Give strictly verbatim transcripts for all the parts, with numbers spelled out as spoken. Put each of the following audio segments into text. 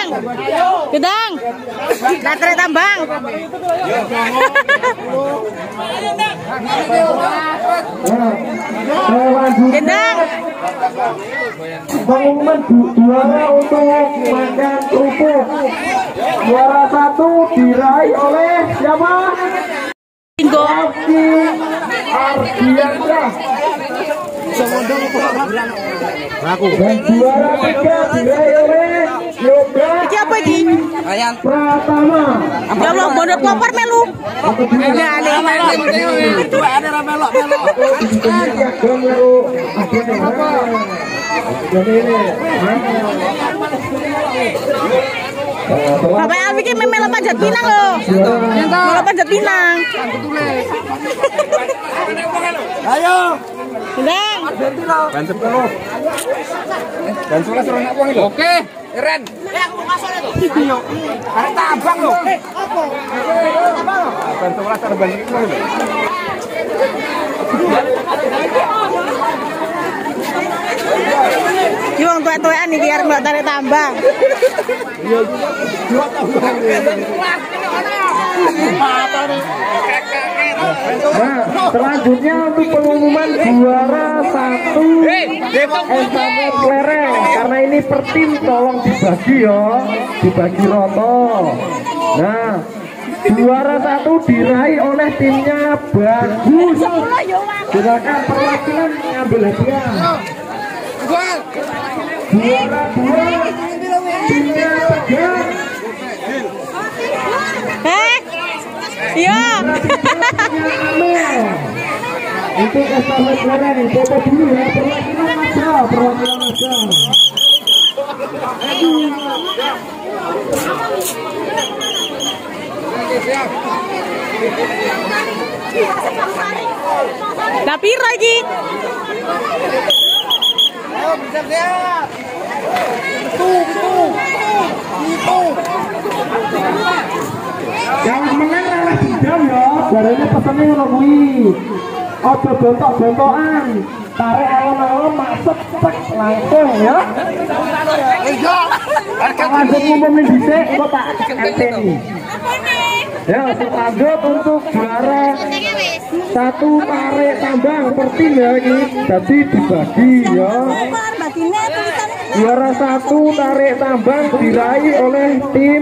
Gedang. Tarik tambang. Gedang. Pengumuman juara untuk makan kerupuk. Juara satu diraih oleh siapa? Bingo. Ardiandra. Dan juara tiga diraih oleh Yoga. Iki apa iki? Pratama. Ya Allah, bonot koper melu. Ada ada. Ada ra melok-melok. Bapak Alwi ki memelo panjat pinang lho. Melo panjat pinang. Ayo. Gedang. Bantu dulu. Bantu lah suruh nak uang itu. Oke, Ren. Ayo. Karena tambang loh. Bantu lah suruh bantu itu. Ki wong tuwek-tuwekan iki arep mbok tarik tambang. Nah, selanjutnya untuk pengumuman juara satu estafet kelereng. Karena ini per tim tolong dibagi ya, dibagi roto. Nah, juara satu diraih oleh timnya Bagus. Silakan perwakilan ngambil hadiah. Juara dua timnya Tegar. Eh? Iya. Untuk estafet kelereng, foto dulu ya, perwakilan aja, perwakilan aja. Lah piro iki? Ayo siap-siap. Itu, itu. Itu. Yang menang adalah Bidam ya. Jarane pesene ngono kuwi. Aja bentok-bentokan. Tarik alon-alon masuk cek langsung ya. Iya. Langsung ngumumin dhisik engko tak enteni. Ya, lanjut untuk juara satu tarik tambang per tim ya ini. Jadi dibagi ya. Juara satu tarik tambang diraih oleh tim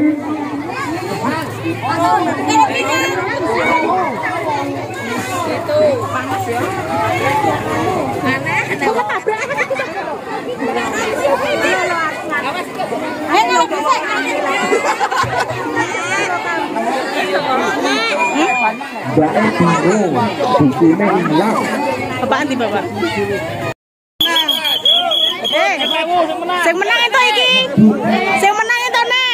Mbak bingung, bukunya hilang. Apaan di Bapak? Eh, sing menang itu iki. Sing menang itu nih.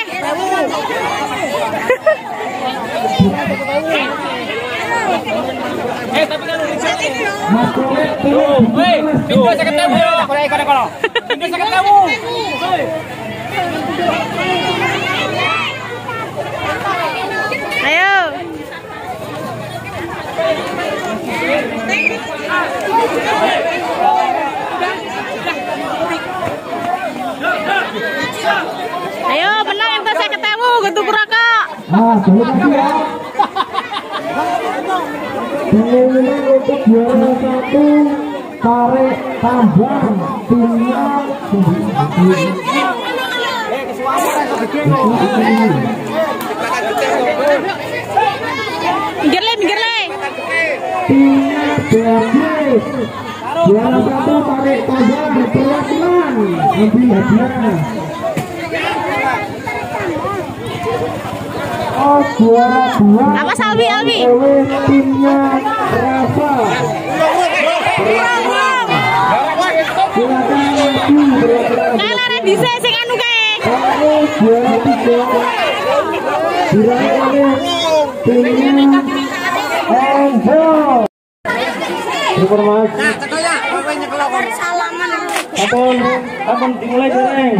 Eh, tapi kan Hei, pintu saya ketemu ya. Kalau ikan kalau. Pintu saya ketemu. Ayo. Ayo, menang ente saya ketemu gentuk rokok. Ah, boleh lagi ya. Pengumuman untuk juara satu tarik tambang timnya Minggir le, minggir le. timnya Bagus. Juara satu tarik tambang perwakilan ambil hadiah. Oh, juara dua. Apa Salwi, Alwi? Timnya Rafa. Silakan maju perwakilan. Kalah re dise sing anu kae. Kamu juara tiga. Diraih oleh timnya Enzo. Informasi. Nah, cekoya, pokoknya kalau Salaman. Kapan, kapan dimulai dereng?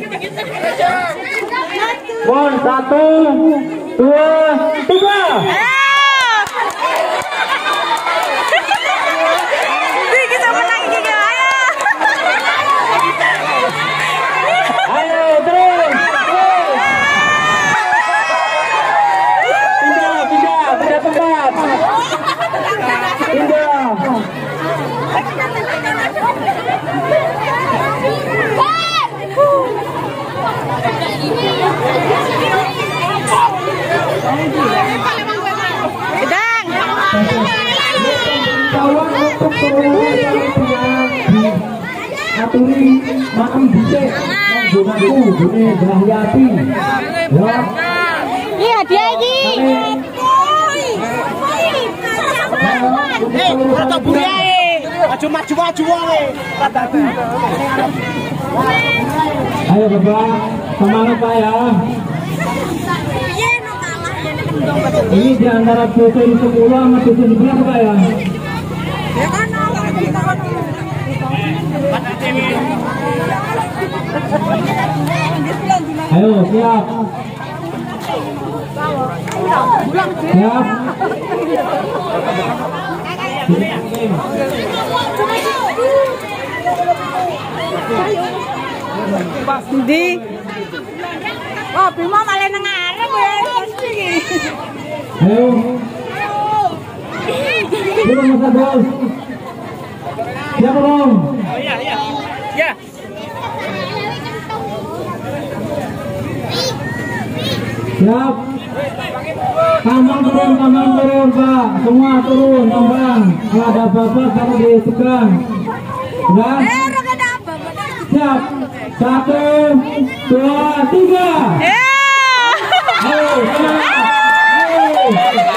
Bon, satu, dua, tiga. Iki sama menang iki ga ayo. Ayo terus. aturi maem dhisik nggonaku dene Bahyati. Ya. Iya dia iki. Eh, ora buriae. Maju-maju maju wae. Ayo Bapak, semangat Pak ya. Ini di antara dosen sepuluh sama dosen sebelas Pak ya. Ayo siap. Siap. Di. Oh, Bima malah nang arep ya. Ayo. Ayo Mas Bos. Siap Om. Oh iya iya. Ya. Siap. Tambang turun, tambang turun Pak. Semua turun, tambang. Kalau ada apa-apa kamu disegang. Ya. Siap. Satu, dua, tiga. Ayo, semangat. Ayo.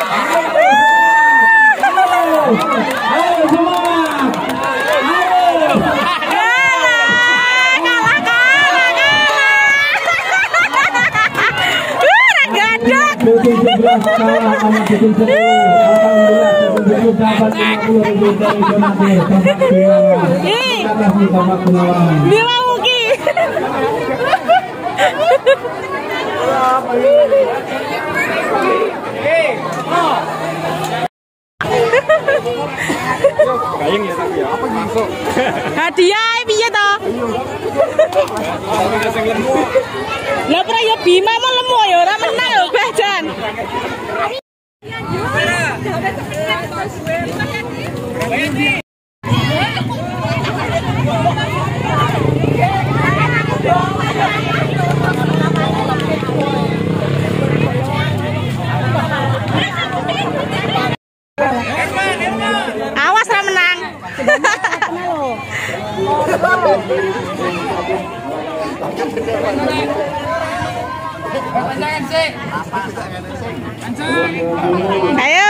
Ayo, semangat. Ayo. Dosen sebelas kalah sama dosen sepuluh. Alhamdulillah dosen sepuluh dapat lima puluh ribu dari donatur Bapak Gunawan. Terima kasih Bapak Gunawan. Bima Uki. Bayang ya tapi ya. Apa masuk? Hadiah piye to? Lah ora ya Bima mau lemu ya ora menang lho Bajan. Awas ra menang. Ayo.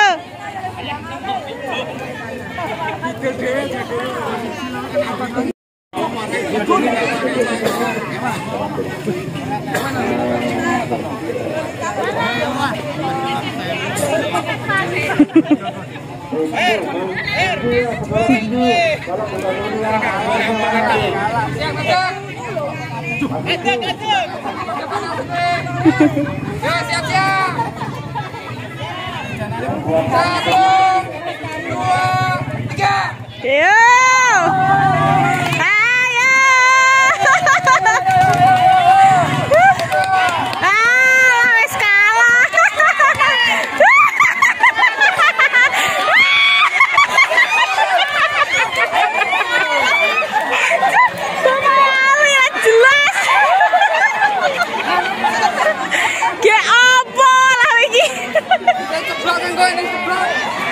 Siap-siap. Satu, dua, tiga. Ayo. Ayo. Ah, wis kalah. Sama ya jelas. Ge apa lah iki? Ceblok kan kok ini ceblok.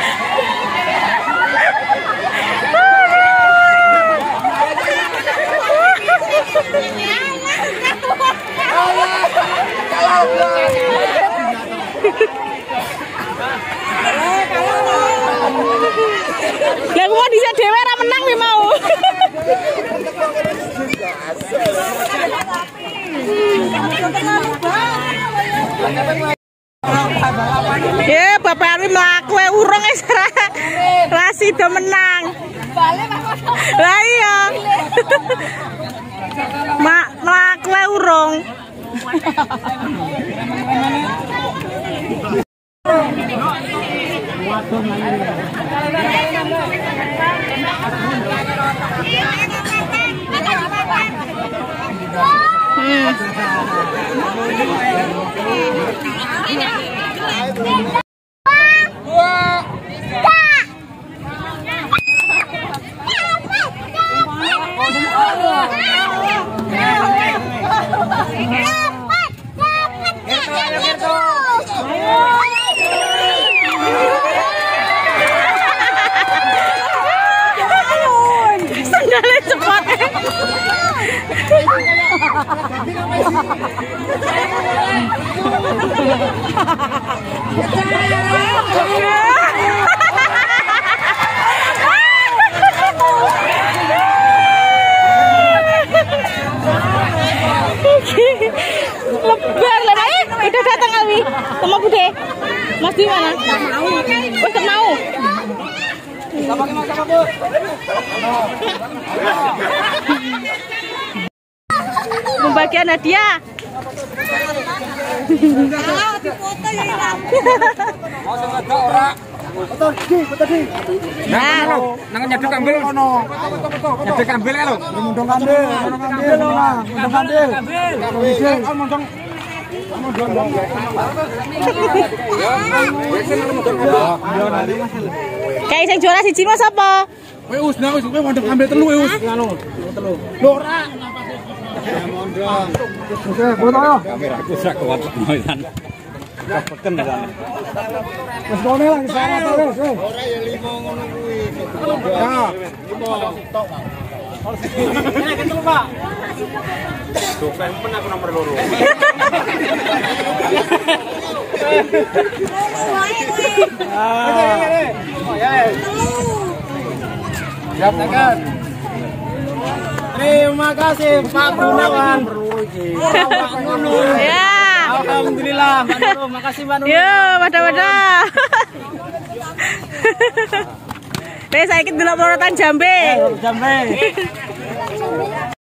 Lah kok dhisik dhewe ora menang wi mau. Ya, Bapak Arwi mlaku ae urung wis ra. Ra sida menang. Lah iya. Mak mlaku ae urung. Sandalnya cepat. Lebar lah, eh, udah datang Alwi. Sama Bude. Mas di mana? Mau. Untuk mau. Pembagian hadiah. Nah, nang nyedek ambil. Nyedek ambil lho. Mundung ambil, mundung ambil, mundung ambil. Mundung. Kayak sing juara siji Mas apa? Kowe us, nah us, kowe mundung ambil telu us. Ngono, telu. Lho ora. Mundung. Oke, foto yo. Kameraku sak kuat ngoisan. Kepeken kan. Wis ngene lah isyarat wis. Ora ya lima ngono kuwi. Ya. Tok. Ini ketemu, Pak. Dopen pun aku nomor loro. Siap tekan. Terima kasih Pak Gunawan. Ya. Alhamdulillah, Mbak Nurul. Makasih Mbak Nurul. Yo, wadah-wadah. Wes saiki delok lorotan jambe. Jambe.